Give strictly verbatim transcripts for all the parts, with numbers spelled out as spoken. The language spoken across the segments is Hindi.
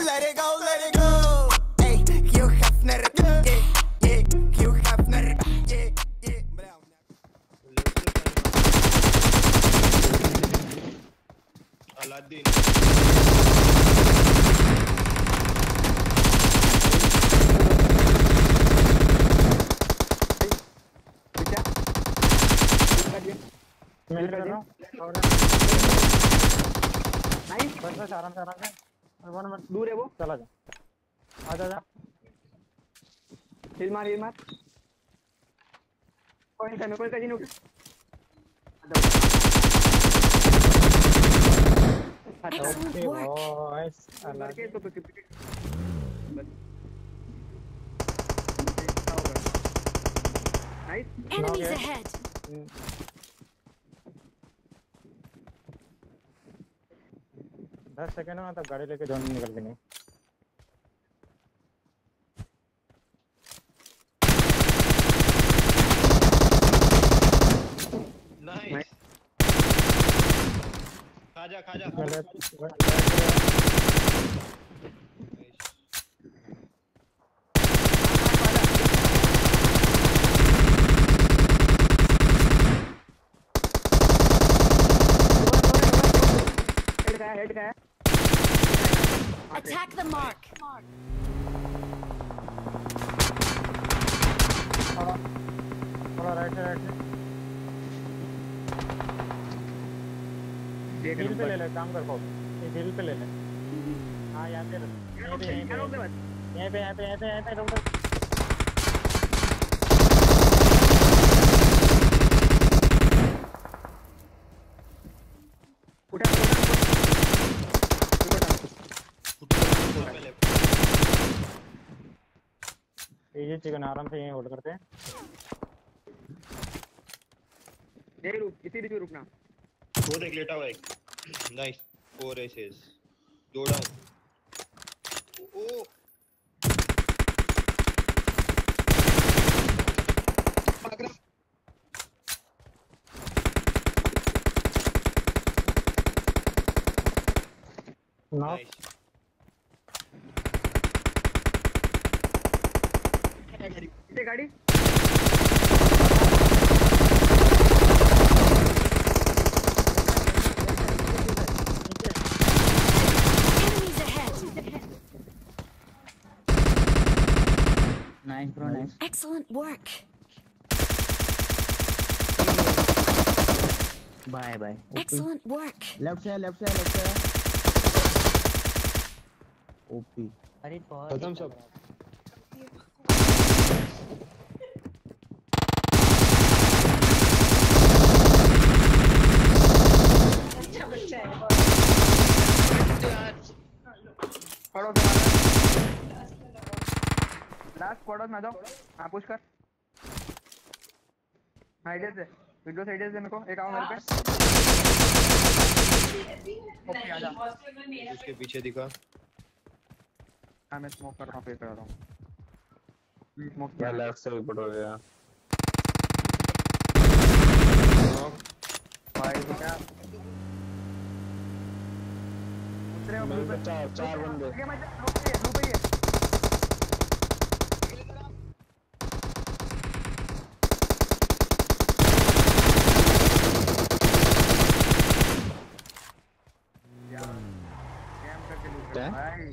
Let it go, let it go. Hey, Hugh Hefner. Yeah, yeah, Hugh Hefner. Yeah, yeah. Aladdin. मैं कर रहा हूँ नाइस बस बस आराम से आराम से वन मिनट दूर है वो चला जा आजा जा हिल मार हिल मार कोई नहीं कोई कहीं नहीं Excellent work. बॉयज करके तो बस नाइस Enemies ahead. दस सेकंड में तब गाड़ी लेके जोन में निकल गए नाइस खाजा खाजा हेड का है Attack the mark. थोड़ा राइट से राइट से हिल पे ले ले काम कर पाओ हिल पे ले ले हाँ यहाँ पे यहाँ पे यहाँ पे यहाँ पे यहाँ पे यहाँ पे यहाँ पे रोक उठा ये चिकन आराम से यहीं होल्ड करते हैं यही रुक इसी बीच में रुकना वो देख लेटा हुआ एक नाइस फोर एसेस दो डाउन ओ नाइस ये गाड़ी Enemies ahead. Nice bro, nice. Excellent work. Bye bye. Excellent work. Left side, left side, left side. O P. अरे बहुत खत्म सब पढ़ो लास्ट पढ़ो ना दो हाँ पुश कर आइडिया से विंडोज आइडिया से मेरे को एक आओ मेरे पे ओके आजा उसके पीछे दिखा हाँ मैं स्मोक कर रहा हूँ पे कर रहा हूँ स्मोक मैं लेफ्ट से ऊपर हो गया भाई बेटा उतरे हो मेरे पे चार चार बंदे ये मैं लूप पे लूप पे यार कैम करके लूप क्या? भाई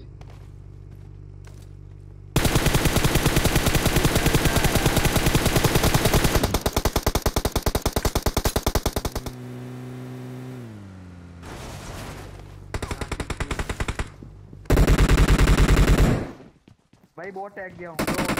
भाई बहुत टैग दिया हूँ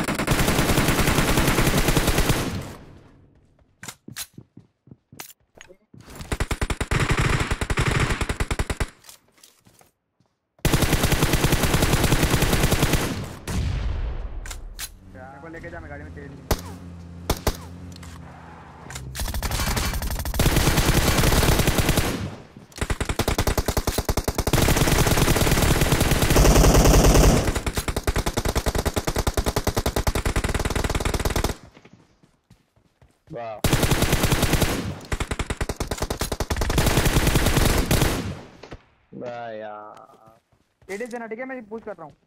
मेरे को लेके जा मैं गाड़ी में तेल नहीं वाह वाह यार एडीएस देना ठीक है, मैं पुश कर रहा हूँ।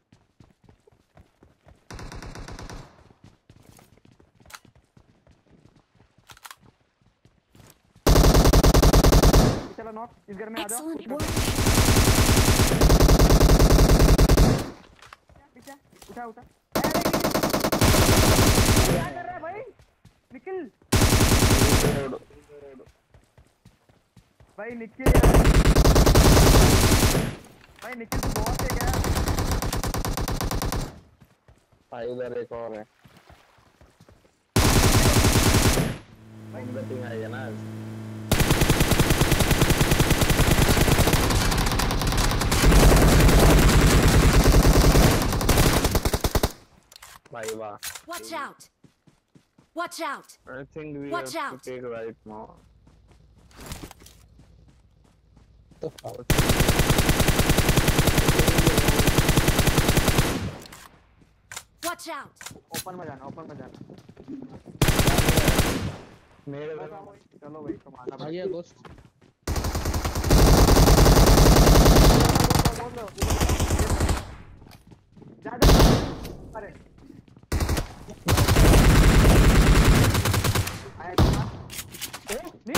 चलो नॉक, इस घर में आ जाओ। Excellent work. पीछे उठा उठा। क्या कर रहा है भाई? निखिल भाई, निखिल यार भाई, निखिल तू बहुत है क्या? भाई उधर एक और है। भाई बैटिंग आई है ना। भाई वाह। Watch out. Watch out. I think we Watch have out. to take right now. The fuck? Watch out. Open में जाना, ओपन में जाना। मेरे चलो भाई, कमाना भाई। ये दोस्त जा जा। अरे आया था। ए नहीं,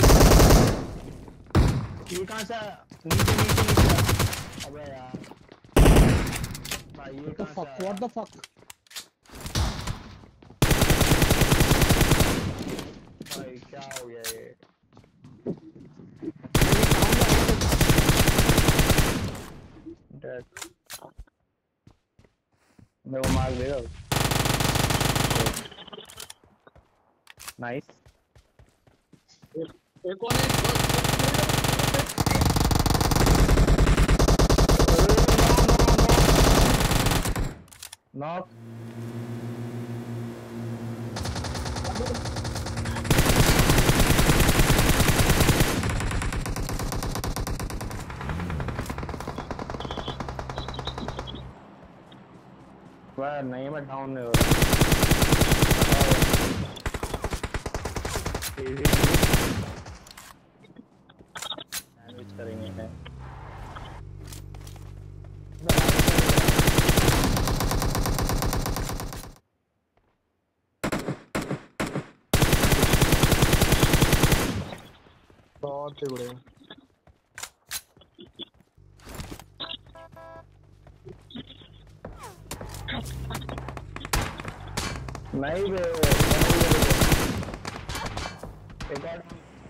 ये कहां से नीचे नीचे नीचे? अबे यार भाई ये कहां से? What the fuck. भाई क्या हो गया ये? डेड। मैं वो मार देगा। नाइस। एक और है। नॉक। वाह नहीं, मैं डाउन नहीं हो रहा। सैंडविच करेंगे हैं। बहुत ही बढ़िया। नहीं बे, एक और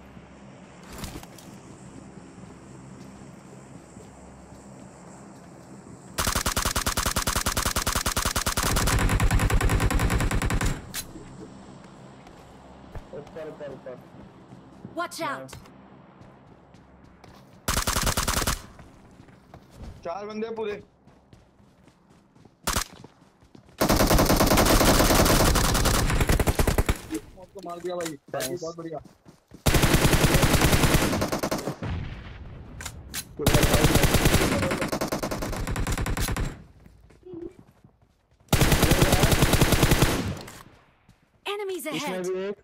ऊपर ऊपर ऊपर। Watch out. चार बंदे पूरे। को मार दिया भाई, बाकी बहुत बढ़िया। Enemies इसमें ahead. भी एक।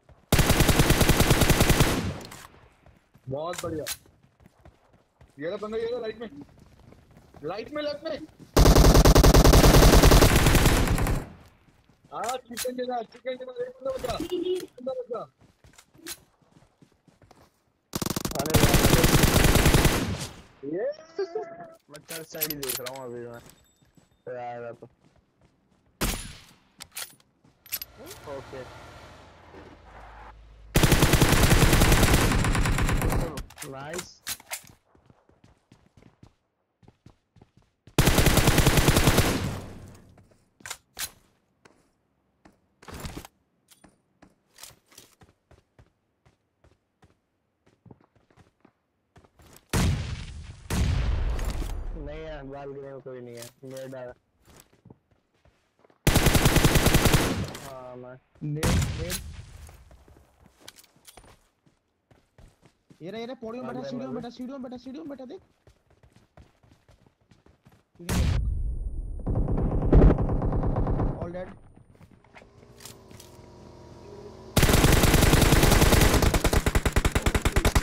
बहुत बढ़िया। ये रहा बंदा, ये रहा राइट में, राइट में, लेफ्ट में। हाँ चिकन देना, चिकन देना। एक बंदा बचा, बंदा बचा। अरे यार ये मैं चर्च साइड ही देख रहा हूँ अभी मैं। तो आएगा तो ओके। नाइस। नहीं है, बालकनी में कोई नहीं है। मेरा डर। हाँ मैं नेट नेट ये रहा, ये रहा पौड़ी में बैठा, सीढ़ियों में बैठा, सीढ़ियों में बैठा, सीढ़ियों में बैठा। देख ऑल डेड।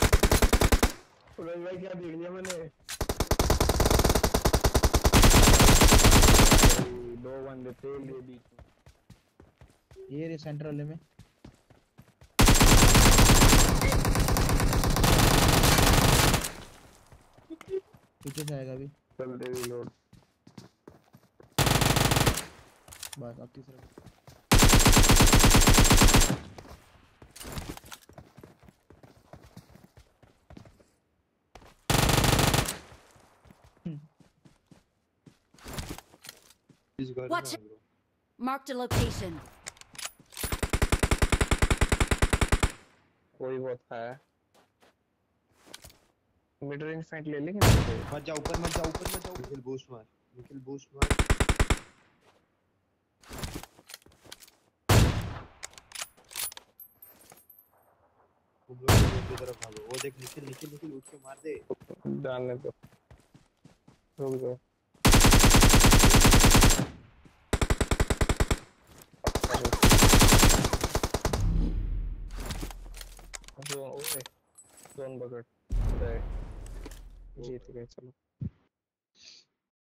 भाई क्या देख लिया मैंने? ये तेल ये बीच में ये रे सेंटर वाले में पीछे से आएगा अभी चल दे रिलोड बस अब तीसरा इस घर में Watch- हम लोग। Marked a location. कोई बहुत है मिड रेंज फाइट ले लेंगे ना फिर? मत जा ऊपर मत जा ऊपर मत जा निखिल बूस्ट मार निखिल बूस्ट मार तुम लोग रोड की तरफ भागो वो देख निखिल निखिल निखिल उठ के मार दे जाने दो रुक जाओ जो ओए जोन बगड़ गए जीत गए चलो